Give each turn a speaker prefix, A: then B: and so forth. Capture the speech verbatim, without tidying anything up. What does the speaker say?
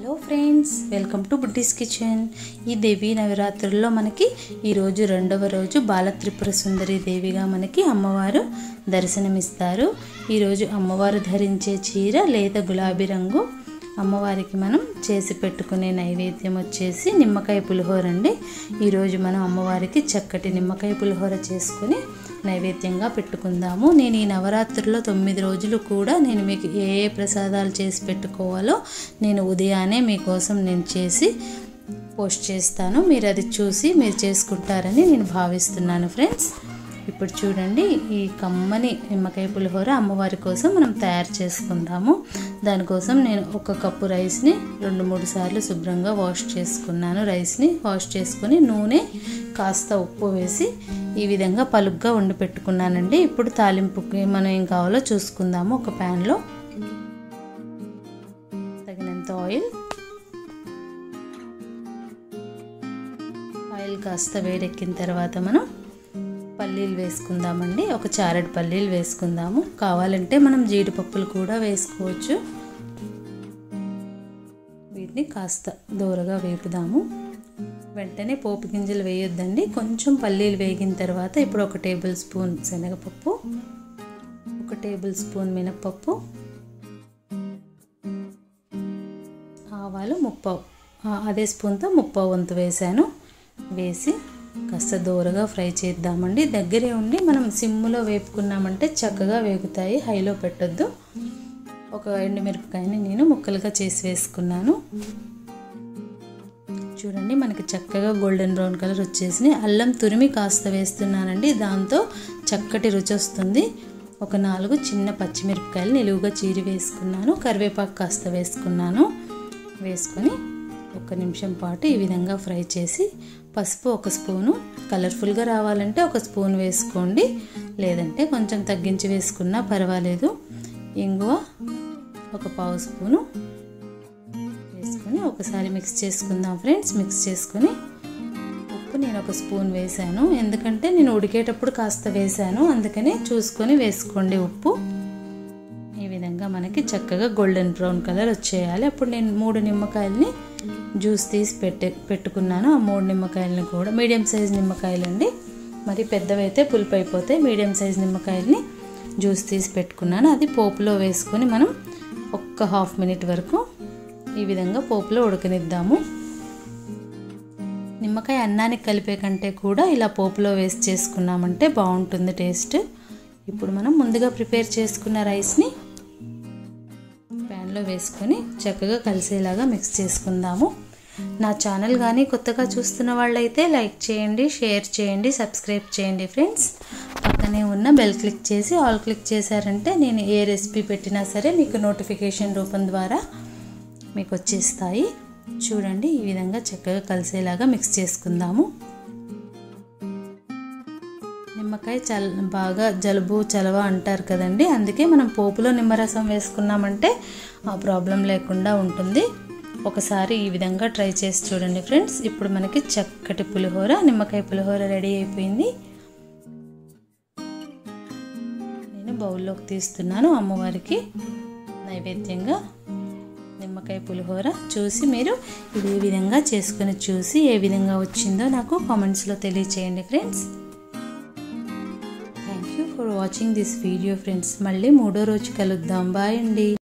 A: Hello friends, welcome to buddies kitchen. ఈ దేవి నవరాత్రుల్లో మనకి ఈరోజు రెండవ రోజు బాలత్రిపుర సుందరి దేవిగా మనకి అమ్మవారు దర్శనమిస్తారు. ఈరోజు అమ్మవారు ధరించే చీర లేత గులాబీ రంగు. అమ్మవారికి మనం చేసి పెట్టుకునే నైవేద్యం వచ్చేసి నిమ్మకాయ పులిహోర అండి. ఈరోజు మనం అమ్మవారికి చక్కటి నిమ్మకాయ పులిహోర చేసుకుని నైవేద్యంగా పెట్టుకుందాము. నేను ఈ నవరాత్రుల్లో తొమ్మిది రోజులు కూడా నేను మీకు ఏ ఏ ప్రసాదాలు చేసి పెట్టుకోవాలో నేను ఉదయాన్నే మీకోసం నేను చేసి పోస్ట్ చేస్తాను. మీరు అది చూసి మీరు చేసుకుంటారని నేను భావిస్తున్నాను ఫ్రెండ్స్. ఇప్పుడు చూడండి, ఈ కమ్మని నిమ్మకాయ పులిహోర అమ్మవారి కోసం మనం తయారు చేసుకుందాము. దానికోసం నేను ఒక కప్పు రైస్ని రెండు మూడు సార్లు శుభ్రంగా వాష్ చేసుకున్నాను. రైస్ని వాష్ చేసుకొని నూనె కాస్త ఉప్పు వేసి ఈ విధంగా పలుగ్గా వండి పెట్టుకున్నానండి. ఇప్పుడు తాలింపుకి మనం ఏం కావాలో చూసుకుందాము. ఒక ప్యాన్లో తగినంత ఆయిల్ ఆయిల్ కాస్త వేడెక్కిన తర్వాత మనం పల్లీలు వేసుకుందామండి. ఒక చారెడు పల్లీలు వేసుకుందాము. కావాలంటే మనం జీడిపప్పులు కూడా వేసుకోవచ్చు. వీటిని కాస్త దూరగా వేపుదాము. వెంటనే పోపు గింజలు వేయొద్దండి. కొంచెం పల్లీలు వేగిన తర్వాత ఇప్పుడు ఒక టేబుల్ స్పూన్ శనగపప్పు, ఒక టేబుల్ స్పూన్ మినప్పప్పు, ఆవాలు ముప్పావు అదే స్పూన్తో ముప్పావు వంతు వేసాను. వేసి కాస్త దూరగా ఫ్రై చేద్దామండి. దగ్గరే ఉండి మనం సిమ్లో వేపుకున్నామంటే చక్కగా వేగుతాయి. హైలో పెట్టొద్దు. ఒక ఎండుమిరపకాయని నేను ముక్కలుగా చేసి వేసుకున్నాను. చూడండి, మనకి చక్కగా గోల్డెన్ బ్రౌన్ కలర్ వచ్చేసి అల్లం తురిమి కాస్త వేస్తున్నానండి. దాంతో చక్కటి రుచి వస్తుంది. ఒక నాలుగు చిన్న పచ్చిమిరపకాయలు నిలువుగా చీరి వేసుకున్నాను. కరివేపాకు కాస్త వేసుకున్నాను. వేసుకొని ఒక నిమిషం పాటు ఈ విధంగా ఫ్రై చేసి పసుపు ఒక స్పూను, కలర్ఫుల్గా రావాలంటే ఒక స్పూన్ వేసుకోండి, లేదంటే కొంచెం తగ్గించి వేసుకున్నా పర్వాలేదు. ఇంగువ ఒక పావు స్పూను వేసుకొని ఒకసారి మిక్స్ చేసుకుందాం ఫ్రెండ్స్. మిక్స్ చేసుకొని ఉప్పు నేను ఒక స్పూన్ వేసాను, ఎందుకంటే నేను ఉడికేటప్పుడు కాస్త వేసాను, అందుకని చూసుకొని వేసుకోండి ఉప్పు. ఈ విధంగా మనకి చక్కగా గోల్డెన్ బ్రౌన్ కలర్ వచ్చేయాలి. అప్పుడు నేను మూడు నిమ్మకాయలని జ్యూస్ తీసి పెట్టే పెట్టుకున్నాను. ఆ మూడు నిమ్మకాయలని కూడా మీడియం సైజ్ నిమ్మకాయలు అండి, మరి పెద్దవైతే పులుపు అయిపోతాయి. మీడియం సైజ్ నిమ్మకాయలని జ్యూస్ తీసి పెట్టుకున్నాను. అది పోపులో వేసుకొని మనం ఒక్క హాఫ్ మినిట్ వరకు ఈ విధంగా పోపులో ఉడకనిద్దాము. నిమ్మకాయ అన్నానికి కలిపే కంటే కూడా ఇలా పోపులో వేసి చేసుకున్నామంటే బాగుంటుంది టేస్ట్. ఇప్పుడు మనం ముందుగా ప్రిపేర్ చేసుకున్న రైస్ని ప్యాన్లో వేసుకొని చక్కగా కలిసేలాగా మిక్స్ చేసుకుందాము. నా ఛానల్ కానీ కొత్తగా చూస్తున్న వాళ్ళైతే లైక్ చేయండి, షేర్ చేయండి, సబ్స్క్రైబ్ చేయండి ఫ్రెండ్స్. పక్కనే ఉన్న బెల్ క్లిక్ చేసి ఆల్ క్లిక్ చేశారంటే నేను ఏ రెసిపీ పెట్టినా సరే మీకు నోటిఫికేషన్ రూపం ద్వారా మీకు వచ్చేస్తాయి. చూడండి, ఈ విధంగా చక్కగా కలిసేలాగా మిక్స్ చేసుకుందాము. నిమ్మకాయ చల్ బాగా జలుబు చలవ అంటారు కదండి, అందుకే మనం పోపులో నిమ్మరసం వేసుకున్నామంటే ఆ ప్రాబ్లం లేకుండా ఉంటుంది. ఒకసారి ఈ విధంగా ట్రై చేసి చూడండి ఫ్రెండ్స్. ఇప్పుడు మనకి చక్కటి పులిహోర, నిమ్మకాయ పులిహోర రెడీ అయిపోయింది. నేను బౌల్లోకి తీస్తున్నాను అమ్మవారికి నైవేద్యంగా నిమ్మకాయ పులిహోర. చూసి మీరు ఇది ఏ విధంగా చేసుకుని చూసి ఏ విధంగా వచ్చిందో నాకు కామెంట్స్లో తెలియచేయండి friends. Thank you for watching this video friends. మళ్ళీ మూడో రోజు కలుద్దాం. బాయ్ అండి.